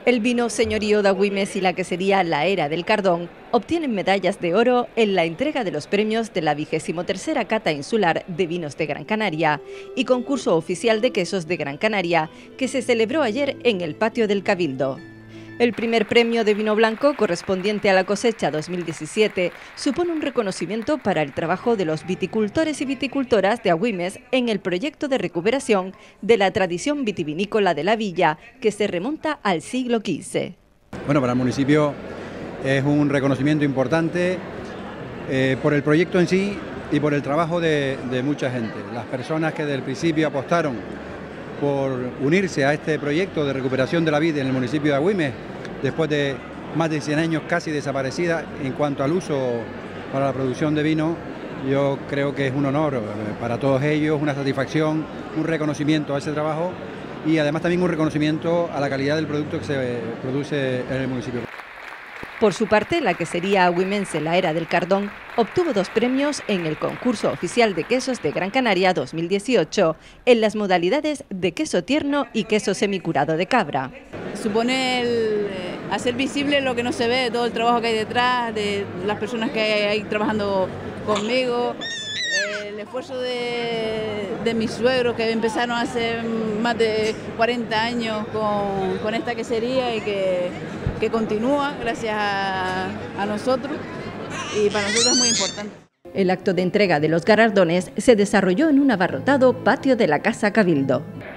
El vino Señorío de Agüimes y la quesería La Era del Cardón obtienen medallas de oro en la entrega de los premios de la 23ª Cata Insular de Vinos de Gran Canaria y concurso oficial de quesos de Gran Canaria que se celebró ayer en el patio del Cabildo. El primer premio de vino blanco, correspondiente a la cosecha 2017, supone un reconocimiento para el trabajo de los viticultores y viticultoras de Agüimes en el proyecto de recuperación de la tradición vitivinícola de la villa, que se remonta al siglo XV. Bueno, para el municipio es un reconocimiento importante por el proyecto en sí y por el trabajo de mucha gente. Las personas que desde el principio apostaron por unirse a este proyecto de recuperación de la vid en el municipio de Agüimes, después de más de 100 años casi desaparecida en cuanto al uso para la producción de vino. Yo creo que es un honor para todos ellos, una satisfacción, un reconocimiento a ese trabajo y además también un reconocimiento a la calidad del producto que se produce en el municipio. Por su parte, la quesería agüimense La Era del Cardón obtuvo 2 premios en el concurso oficial de quesos de Gran Canaria 2018, en las modalidades de queso tierno y queso semicurado de cabra. Supone hacer visible lo que no se ve, todo el trabajo que hay detrás, de las personas que hay trabajando conmigo, el esfuerzo de mis suegros que empezaron hace más de 40 años con esta quesería y que continúa gracias a nosotros, y para nosotros es muy importante. El acto de entrega de los galardones se desarrolló en un abarrotado patio de la Casa Cabildo.